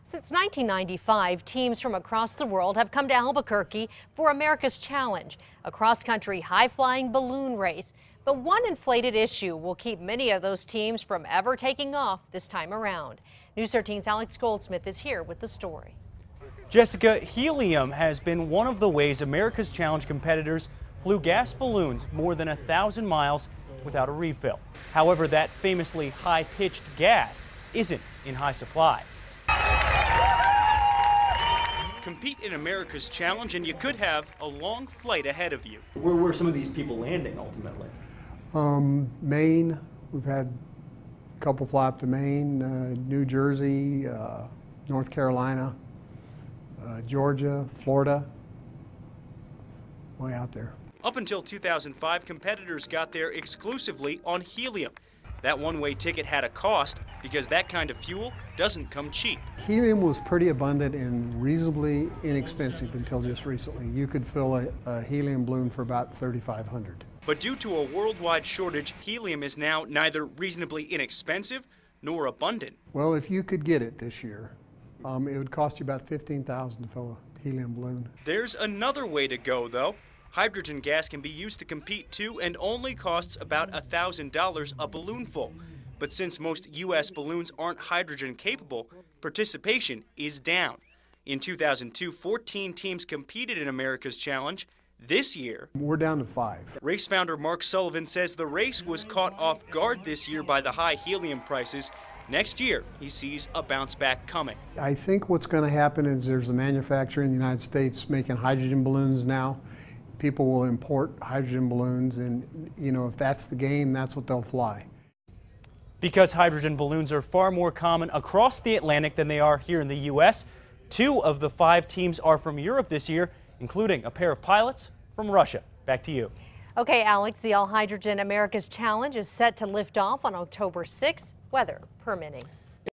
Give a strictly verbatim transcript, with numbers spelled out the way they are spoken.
Since nineteen ninety-five, teams from across the world have come to Albuquerque for America's Challenge, a cross-country high-flying balloon race. But one inflated issue will keep many of those teams from ever taking off this time around. News thirteen's Alex Goldsmith is here with the story. Jessica, helium has been one of the ways America's Challenge competitors flew gas balloons more than a thousand miles without a refill. However, that famously high-pitched gas isn't in high supply. Compete in America's Challenge and you could have a long flight ahead of you. Where were some of these people landing ultimately? Um, Maine, we've had a couple fly up to Maine, uh, New Jersey, uh, North Carolina, uh, Georgia, Florida, way out there. Up until two thousand five, competitors got there exclusively on helium. That one-way ticket had a cost because that kind of fuel doesn't come cheap. Helium was pretty abundant and reasonably inexpensive until just recently. You could fill a, a helium balloon for about thirty-five hundred dollars. But due to a worldwide shortage, helium is now neither reasonably inexpensive nor abundant. Well, if you could get it this year, um, it would cost you about fifteen thousand dollars to fill a helium balloon. There's another way to go, though. Hydrogen gas can be used to compete too and only costs about one thousand dollars a balloonful. But since most U S balloons aren't hydrogen capable, participation is down. In two thousand two, fourteen teams competed in America's Challenge. This year, we're down to five. Race founder Mark Sullivan says the race was caught off guard this year by the high helium prices. Next year, he sees a bounce back coming. I think what's going to happen is there's a manufacturer in the United States making hydrogen balloons now. People will import hydrogen balloons, and you know, if that's the game, that's what they'll fly. Because hydrogen balloons are far more common across the Atlantic than they are here in the U S, two of the five teams are from Europe this year, including a pair of pilots from Russia. Back to you. Okay, Alex, the All Hydrogen America's Challenge is set to lift off on October sixth, weather permitting.